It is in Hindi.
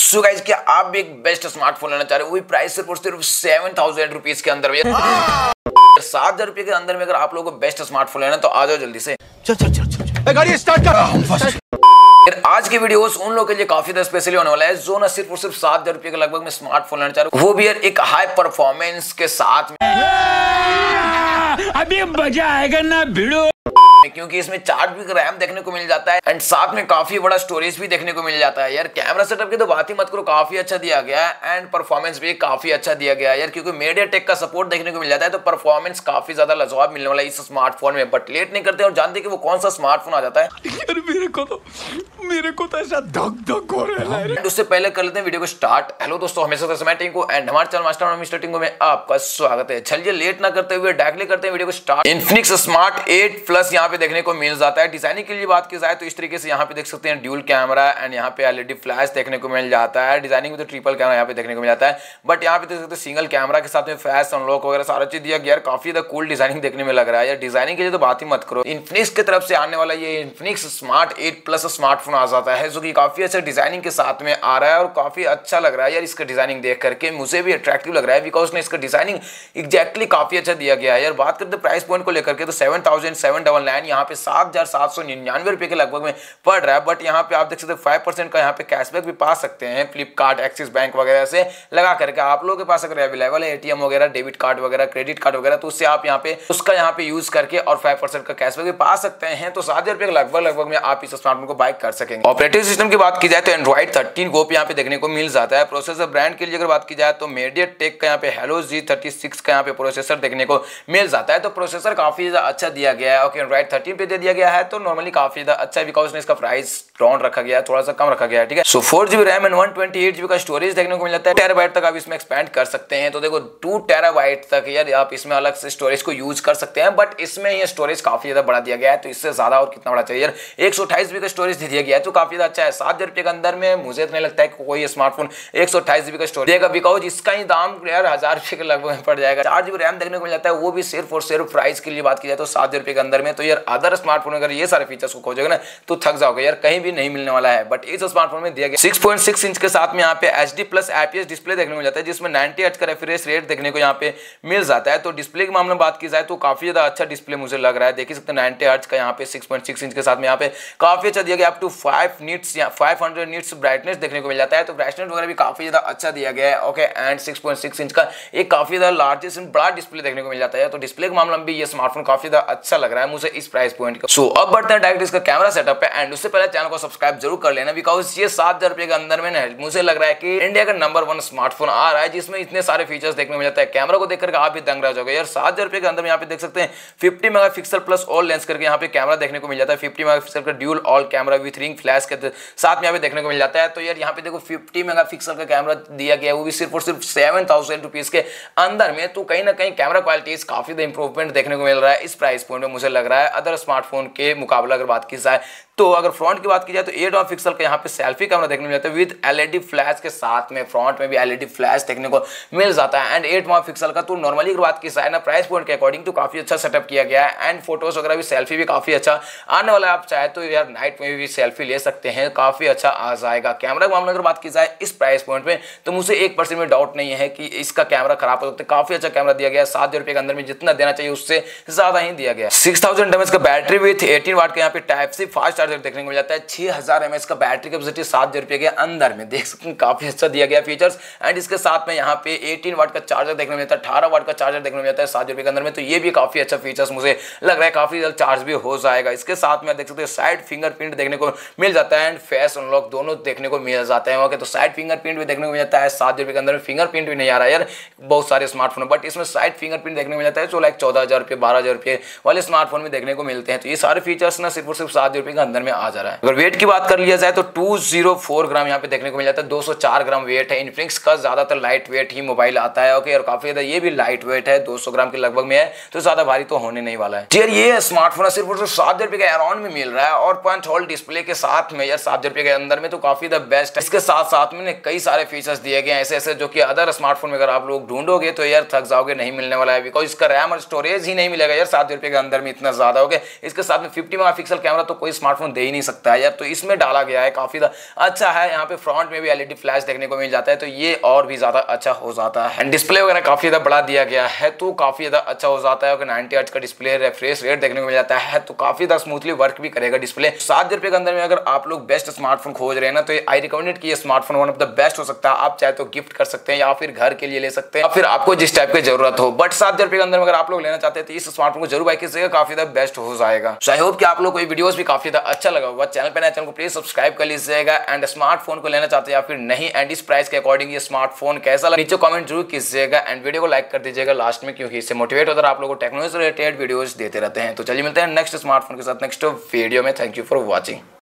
सो गाइस, क्या आप भी एक बेस्ट स्मार्टफोन लेना चाह रहे हो, वही प्राइस सिर्फ और सिर्फ 7000 रुपीज के अंदर में 7000 रुपए के अंदर में अगर आप लोगों को बेस्ट स्मार्टफोन लेना तो आ जाओ जल्दी से। चल गाड़ी स्टार्ट कर। आज की वीडियो उन लोगों के लिए काफी ज्यादा स्पेशली होने वाला है जो ना सिर्फ और सिर्फ 7000 रुपए के लगभग में स्मार्टफोन लेना चाह रहे हो, वो भी यार एक हाई परफॉर्मेंस के साथ में। अभी मजा आएगा ना भिड़ो, क्योंकि इसमें 4GB रैम देखने को मिल जाता है एंड साथ में काफी बड़ा स्टोरेज भी देखने को मिल जाता है। यार कैमरा सेटअप की तो बात ही मत करो, काफी अच्छा दिया गया है एंड परफॉर्मेंस भी काफी अच्छा दिया गया है यार, क्योंकि मीडियाटेक का सपोर्ट देखने को मिल जाता है तो परफॉर्मेंस काफी ज्यादा लाजवाब मिलने वाला है इस स्मार्टफोन में। बट लेट नहीं करते और जानते कि वो कौन सा स्मार्टफोन आ जाता है। यार मेरे को तो ऐसा धक धक हो रहा है। उससे पहले कर लेते हैं वीडियो को स्टार्ट। हेलो दोस्तों, हमेशा से मैं टिंकू एंड हमारे चैनल मास्टर मिस्टर टिंकू में आपका स्वागत है। चलिए लेट ना करते हुए डायरेक्टली करते हैं वीडियो को स्टार्ट। इन्फिनिक्स स्मार्ट 8 प्लस यहाँ पे देखने को मिल जाता है। डिजाइनिंग के लिए बात की जाए तो इस तरीके से यहाँ पे देख सकते हैं ड्यूल कैमरा एंड यहाँ पे एलईडी फ्लैश देखने को मिल जाता है। डिजाइनिंग में तो ट्रिपल कैमरा यहाँ पे देखने को मिल जाता है, बट यहाँ पे देख सकते हैं सिंगल कैमरा के साथ में फेस अनलॉक वगैरह सारा चीज दिया गया। काफी ज्यादा कूल डिजाइनिंग देखने में लग रहा है यार। डिजाइनिंग के लिए तो बात ही मत करो। इन्फिनिक्स की तरफ से आने वाला ये इन्फिनिक्स स्मार्ट 8 प्लस स्मार्टफोन आ जाता है जो कि काफी अच्छा डिजाइनिंग के साथ में आ रहा है और काफी अच्छा लग रहा है यार। इसका डिजाइनिंग देख करके मुझे भी अट्रैक्टिव लग रहा है बिकॉज ने इसका डिजाइनिंग एग्जैक्टली काफी अच्छा दिया गया है यार। बात करते प्राइस पॉइंट को लेकर के तो 7799 यहाँ पे 7799 रुपए के लगभग में पड़ रहा है। बट यहाँ पे आप देख सकते हैं 5% का यहाँ पे कैशबैक भी पा सकते हैं फ्लिपकार्ट, एक्सिस बैंक वगैरह से लगा करके। आप लोगों के पास अगर अवेलेबल है एटीएम वगैरह, डेबिट कार्ड वगैरह, क्रेडिट कार्ड वगैरह, तो उससे आप यहाँ पे उसका यहाँ पे यूज करके और 5% का कैशबैक भी पा सकते हैं। तो 7000 रुपए लगभग में आप इस स्मार्टफोन को बाय कर सकेंगे। ऑपरेटिंग सिस्टम की बात की जाए तो एंड्रॉइड 13 Go पे यहाँ पे देखने को मिल जाता है। प्रोसेसर ब्रांड के लिए अगर बात की जाए तो मीडियाटेक का यहाँ पे हेलो G36 का यहाँ पे प्रोसेसर देखने को मिल जाता है। तो प्रोसेसर काफी ज्यादा अच्छा दिया गया है। ओके, एंड्रॉइड 13 पे दे दिया गया है तो नॉर्मली काफी ज्यादा अच्छा है बिकॉज इसका प्राइस राउंड रखा गया है, थोड़ा सा कम रखा गया है। ठीक है, सो 4GB रैम एंड 128GB का स्टोरेज देखने को मिल जाता है। टेराबाइट तक आप इसमें एक्सपेंड कर सकते हैं। तो देखो 2 टेराबाइट तक यार आप इसमें अलग से स्टोरेज को यूज कर सकते हैं, बट इसमें ये स्टोरेज काफी ज्यादा बड़ा दिया गया है। तो इससे ज्यादा और कितना बड़ा चाहिए यार। 128GB का स्टोरेज दिया गया है तो काफी ज्यादा अच्छा है। 7000 रुपए के अंदर में मुझे इतना लगता है कि कोई स्मार्टफोन 128GB का स्टोरेज देगा बिकॉज इसका ही दाम यार 1000 रुपए के लगभग पड़ जाएगा। 4GB रैम देखने को मिल जाता है, वो भी सिर्फ और सिर्फ प्राइस के लिए बात की जाए तो 7000 रुपए के अंदर में। तो यार अदर स्मार्टफोन अगर ये सारे फीचर्स को खोजोगे ना तो थक जाओगे यार, कहीं भी नहीं मिलने वाला है। बट इस स्मार्टफोन में दिया गया 6.6 इंच के साथ में यहाँ पे HD प्लस IPS डिस्प्ले देखने को मिल जाता है जिसमें 90 हर्ट्ज का रिफ्रेश रेट देखने को यहाँ पे मिल जाता है। तो डिस्प्ले के मामले में बात की जाए तो काफी ज्यादा अच्छा डिस्प्ले मुझे लग रहा है। देख सकते हैं 90 हर्ट्ज का यहाँ पे 6.6 इंच के साथ में यहाँ पे काफी अच्छा दिया गया। अप टू 500 निट्स ब्राइटनेस देखने को मिल जाता है। तो ब्राइटनेस वगैरह भी काफी ज्यादा अच्छा दिया गया है। ओके, एंड 6.6 इंच का एक काफी ज्यादा लार्जेस्ट बड़ा डिस्प्ले देखने को मिल जाता है। तो डिस्प्ले के मामले में भी ये स्मार्टफोन काफी ज्यादा अच्छा लग रहा है मुझे इस प्राइस पॉइंट का। सो अब बढ़ते हैं डायरेक्ट इसका कैमरा सेटअप पे एंड उससे पहले चैनल को सब्सक्राइब जरूर कर लेना बिकॉज ये 7000 रुपए के अंदर में मुझे लग रहा है कि इंडिया का नंबर 1 स्मार्टफोन आ रहा है जिसमें इतने सारे फीचर्स देखने को मिल जाता है। कैमरा को देखकर आप भी दंग रह जाओगे यार। 7000 रुपए के अंदर में यहाँ पे देख सकते हैं 50 मेगापिक्सल प्लस ऑल लेंस करके यहाँ पे कैमरा देखने को मिल जाता है। 50 मेगापिक्सल का dual all camera with ring flash के साथ में यहाँ पे देखने को मिल जाता है। तो यार यहाँ पे देखो 50 मेगापिक्सल का कैमरा दिया गया है, वो भी सिर्फ और सिर्फ 7000 रुपीज के अंदर में। तो कहीं ना कहीं कैमरा क्वालिटी काफी इंप्रूवमेंट देखने को मिल रहा है इस प्राइस पॉइंट में मुझे लग रहा है अदर स्मार्टफोन के मुकाबला अगर बात की जाए तो। अगर फ्रंट की बात की जाए तो 8 मेगापिक्सल का यहाँ पे सेल्फी कैमरा देखने को मिल जाता है विद एलईडी फ्लैश के साथ में। फ्रंट में भी एलईडी फ्लैश देखने को मिल जाता है एंड 8 मेगापिक्सल का। तो नॉर्मली अगर बात की जाए ना प्राइस पॉइंट के अकॉर्डिंग तो काफी अच्छा सेटअप किया गया है एंड फोटोज वगैरह भी सेल्फी भी काफी अच्छा आने वाला है। आप चाहे तो यार नाइट में भी सेल्फी ले सकते हैं, काफी अच्छा आ जाएगा। कैमरा के मामले अगर बात की जाए इस प्राइस पॉइंट में तो मुझे 1% में डाउट नहीं है कि इसका कैमरा खराब हो सकता है। काफी अच्छा कैमरा दिया गया है। 7000 रुपए के अंदर में जितना देना चाहिए उससे ज्यादा ही दिया गया। 6000 mAh का बैटरी विथ 18 वाट का यहाँ पे टाइप सी फास्ट चार्जर देखने को मिल जाता है। 6000 mAh का बैटरी कैपेसिटी 7000 रुपए के अंदर में देख सकते हैं, काफी अच्छा दिया गया फीचर्स एंड इसके साथ में यहाँ पे 18 वाट का चार्जर देखने को मिलता है, 18 वाट का चार्जर देखने को मिलता है 7000 रुपए के अंदर में। तो ये भी काफी अच्छा फीचर्स मुझे लग रहा है, काफी जल्द चार्ज भी हो जाएगा। इसके साथ में देख सकते हैं साइड फिंगरप्रिंट देखने को मिल जाता है एंड फेस अनलॉक दोनों देखने को मिल जाते हैं। ओके, तो साइड फिंगरप्रिंट भी देखने को मिल जाता है। 7000 रुपए के अंदर में फिंगरप्रिंट भी नहीं आ रहा है यार बहुत सारे स्मार्टफोन, बट इसमें साइड फिंगरप्रिंट देखने को मिल जाता है जो लाइक 14000 रुपए 12000 रुपए वाले स्मार्टफोन में देखने को मिलते हैं। तो ये सारे फीचर्स ना सिर्फ और सिर्फ 7000 रुपए के अंदर में आ जा रहा है। अगर वेट की बात कर लिया जाए तो 204 ग्राम यहाँ पे देखने को मिल जाता है। 204 ग्राम वेट है। इन्फिनिक्स का ज्यादातर लाइट वेट ही मोबाइल आता है। ओके, और काफी ज्यादा ये भी लाइट वेट है, 200 ग्राम के लगभग में है, तो ज्यादा भारी तो होने नहीं वाला है। यार ये स्मार्टफोन सिर्फ और सिर्फ 7000 रुपए के अराउंड में मिल रहा है और पंच होल डिस्प्ले के साथ में यार 7000 रुपए के अंदर में तो काफी द बेस्ट है। इसके साथ साथ में कई सारे फीचर्स दिए गए हैं ऐसे जो कि अदर स्मार्टफोन में अगर आप लोग ढूंढोगे तो यार थक जाओगे, नहीं मिलने वाला है बिकॉज इसका रैम और स्टोरेज ही नहीं मिलेगा यार 7000 रुपए के अंदर में इतना ज्यादा। हो गया। इसके साथ में 50 मेगापिक्सल कैमरा तो कोई स्मार्टफोन स्मार्टफोन दे ही नहीं सकता है यार। तो इसमें डाला गया है, काफी अच्छा है। यहाँ पे फ्रंट में भी एलईडी फ्लैश देखने को मिल जाता है, तो ये और भी ज्यादा अच्छा हो जाता है। डिस्प्ले वगैरह काफी ज्यादा बड़ा दिया गया है, तो काफी ज्यादा अच्छा हो जाता है। अगर 90 हर्ट्ज का डिस्प्ले, रिफ्रेश रेट देखने को मिल जाता है, तो काफी ज्यादा स्मूथली वर्क भी करेगा डिस्प्ले। 7,000 रुपए के अंदर में अगर आप लोग बेस्ट स्मार्टफोन खोज रहे हैं ना, तो आई रिकमेंडेड कि ये smartphone one of the best हो सकता है। आप चाहे तो गिफ्ट कर सकते हैं या फिर घर के लिए ले सकते हैं, या फिर आपको जिस टाइप की जरूरत हो। बट 7,000 रुपए के अंदर अगर आप लोग लेना चाहते हैं तो इस स्मार्टफोन को जरूर बाय कीजिएगा, काफी ज्यादा बेस्ट हो जाएगा। सो आई होप कि आप लोग को ये वीडियोस भी काफी ज्यादा अच्छा लगा होगा। चैनल पे नए, चैनल को प्लीज सब्सक्राइब कर लीजिएगा। एंड स्मार्टफोन को लेना चाहते हैं या फिर नहीं, एंड इस प्राइस के अकॉर्डिंग ये स्मार्टफोन कैसा लगा नीचे कमेंट जरूर कीजिएगा। एंड वीडियो को लाइक कर दीजिएगा लास्ट में, क्योंकि इससे मोटिवेट होकर आप लोगों को टेक्नोलॉजी रिलेटेड वीडियोस देते रहते हैं। तो चलिए मिलते हैं नेक्स्ट स्मार्टफोन के साथ नेक्स्ट वीडियो में। Thank you for watching.